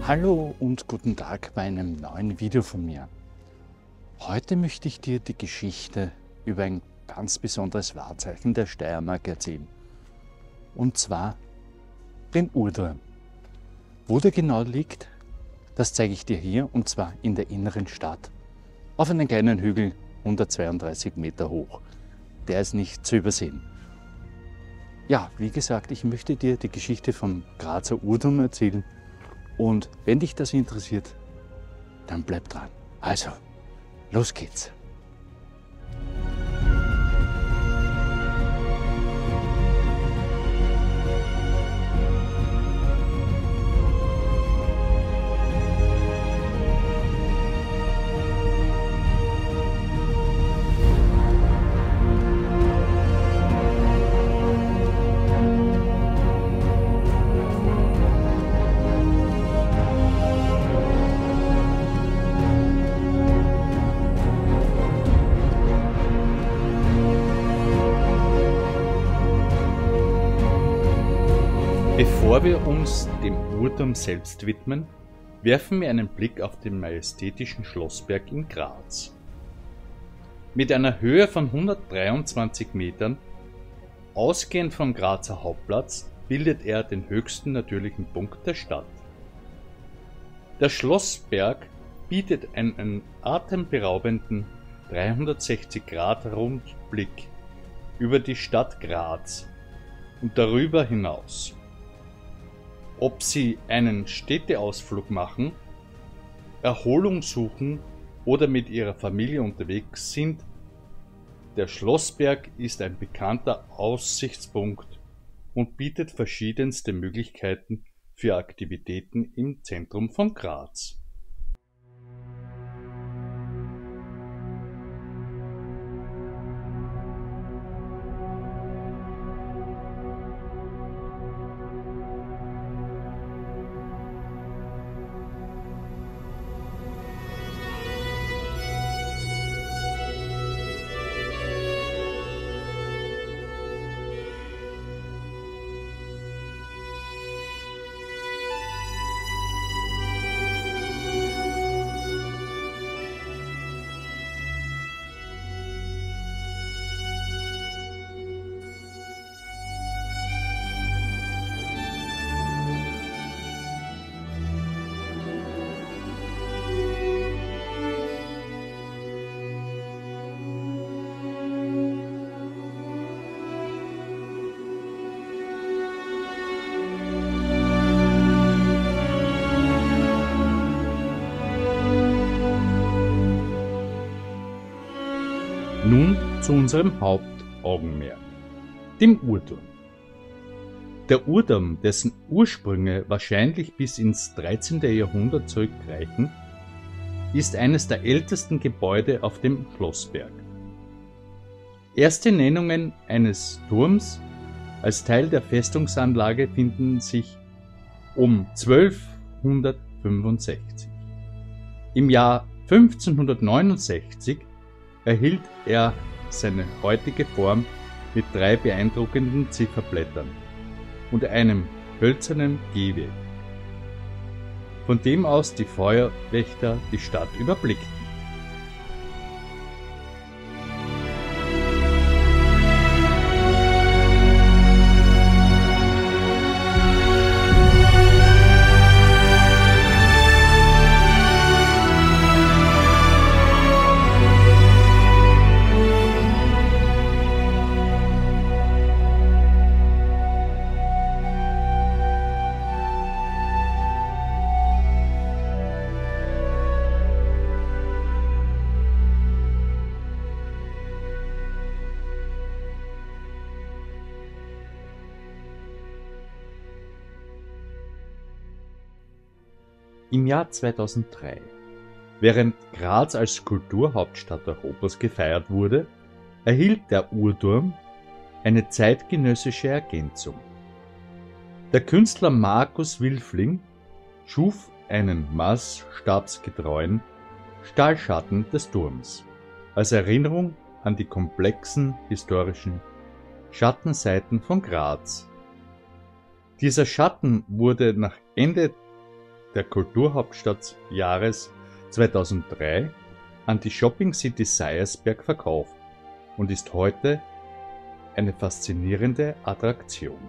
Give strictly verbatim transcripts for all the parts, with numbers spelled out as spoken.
Hallo und guten Tag bei einem neuen Video von mir. Heute möchte ich dir die Geschichte über ein ganz besonderes Wahrzeichen der Steiermark erzählen. Und zwar den Urturm. Wo der genau liegt, das zeige ich dir hier, und zwar in der inneren Stadt. Auf einem kleinen Hügel, hundertzweiunddreißig Meter hoch. Der ist nicht zu übersehen. Ja, wie gesagt, ich möchte dir die Geschichte vom Grazer Urturm erzählen. Und wenn dich das interessiert, dann bleib dran. Also, los geht's. Bevor wir uns dem Urturm selbst widmen, werfen wir einen Blick auf den majestätischen Schlossberg in Graz. Mit einer Höhe von hundertdreiundzwanzig Metern, ausgehend vom Grazer Hauptplatz, bildet er den höchsten natürlichen Punkt der Stadt. Der Schlossberg bietet einen atemberaubenden dreihundertsechzig Grad Rundblick über die Stadt Graz und darüber hinaus. Ob Sie einen Städteausflug machen, Erholung suchen oder mit Ihrer Familie unterwegs sind, der Schlossberg ist ein bekannter Aussichtspunkt und bietet verschiedenste Möglichkeiten für Aktivitäten im Zentrum von Graz. Nun zu unserem Hauptaugenmerk, dem Urturm. Der Urturm, dessen Ursprünge wahrscheinlich bis ins dreizehnte Jahrhundert zurückreichen, ist eines der ältesten Gebäude auf dem Schlossberg. Erste Nennungen eines Turms als Teil der Festungsanlage finden sich um zwölfhundertfünfundsechzig. Im Jahr fünfzehnhundertneunundsechzig erhielt er seine heutige Form mit drei beeindruckenden Zifferblättern und einem hölzernen Gehweg, von dem aus die Feuerwächter die Stadt überblickten. Im Jahr zweitausenddrei, während Graz als Kulturhauptstadt Europas gefeiert wurde, erhielt der Urturm eine zeitgenössische Ergänzung. Der Künstler Markus Wilfling schuf einen maßstabsgetreuen Stahlschatten des Turms als Erinnerung an die komplexen historischen Schattenseiten von Graz. Dieser Schatten wurde nach Ende der Kulturhauptstadtjahres zweitausenddrei an die Shopping City Seiersberg verkauft und ist heute eine faszinierende Attraktion.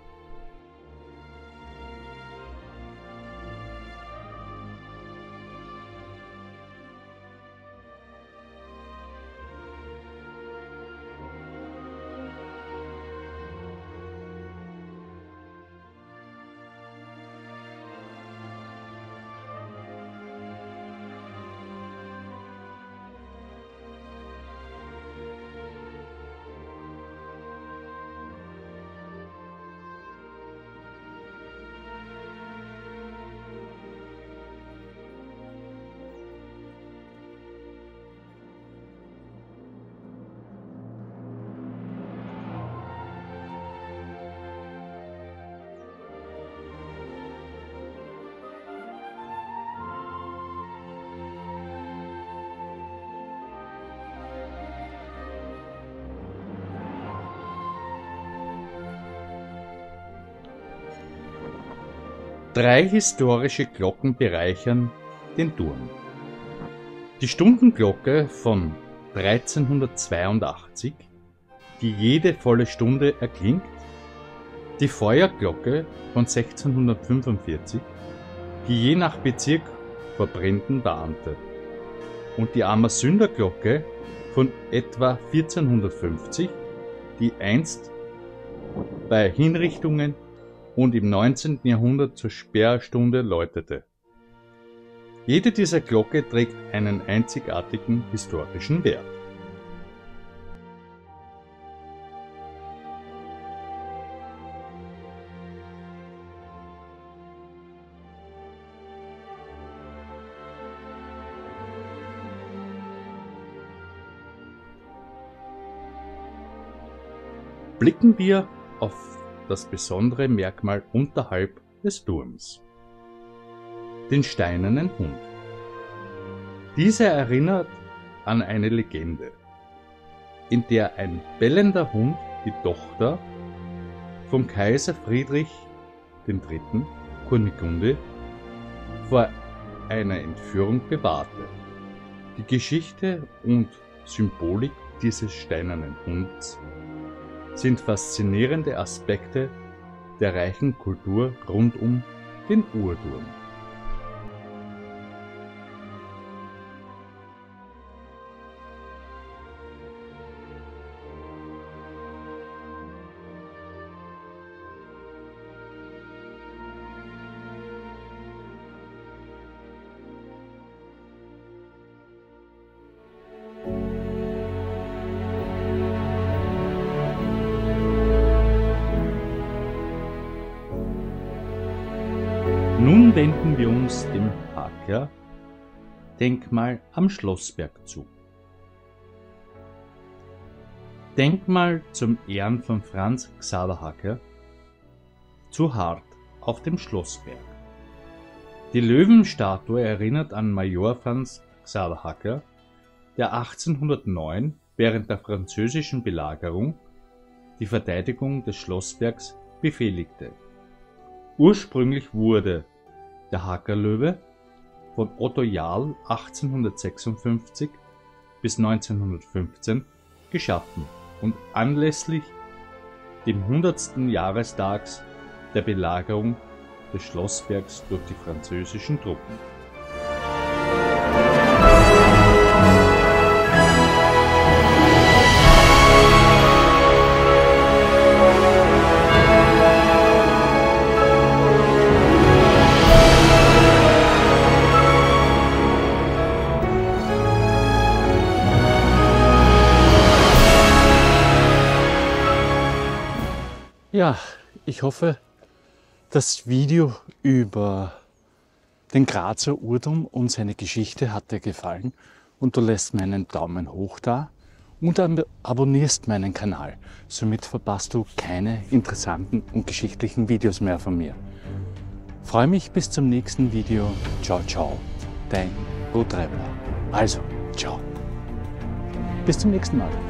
Drei historische Glocken bereichern den Turm. Die Stundenglocke von dreizehnhundertzweiundachtzig, die jede volle Stunde erklingt, die Feuerglocke von sechzehnhundertfünfundvierzig, die je nach Bezirk vor Bränden warnte, und die Amersünderglocke von etwa vierzehnhundertfünfzig, die einst bei Hinrichtungen und im neunzehnten Jahrhundert zur Sperrstunde läutete. Jede dieser Glocke trägt einen einzigartigen historischen Wert. Blicken wir auf das besondere Merkmal unterhalb des Turms: den steinernen Hund. Dieser erinnert an eine Legende, in der ein bellender Hund die Tochter vom Kaiser Friedrich der Dritte. Kunigunde vor einer Entführung bewahrte. Die Geschichte und Symbolik dieses steinernen Hunds sind faszinierende Aspekte der reichen Kultur rund um den Uhrturm. Nun wenden wir uns dem Hacker-Denkmal am Schlossberg zu. Denkmal zum Ehren von Franz Xaver Hacker zu Hart auf dem Schlossberg. Die Löwenstatue erinnert an Major Franz Xaver Hacker, der achtzehnhundertneun während der französischen Belagerung die Verteidigung des Schlossbergs befehligte. Ursprünglich wurde der Hackerlöwe von Otto Jarl achtzehnhundertsechsundfünfzig bis neunzehnhundertfünfzehn geschaffen und anlässlich dem hundertsten Jahrestags der Belagerung des Schlossbergs durch die französischen Truppen. Ja, ich hoffe, das Video über den Grazer Uhrturm und seine Geschichte hat dir gefallen und du lässt mir einen Daumen hoch da und abonnierst meinen Kanal. Somit verpasst du keine interessanten und geschichtlichen Videos mehr von mir. Freue mich bis zum nächsten Video. Ciao, ciao, dein GoTraveler. Also, ciao. Bis zum nächsten Mal.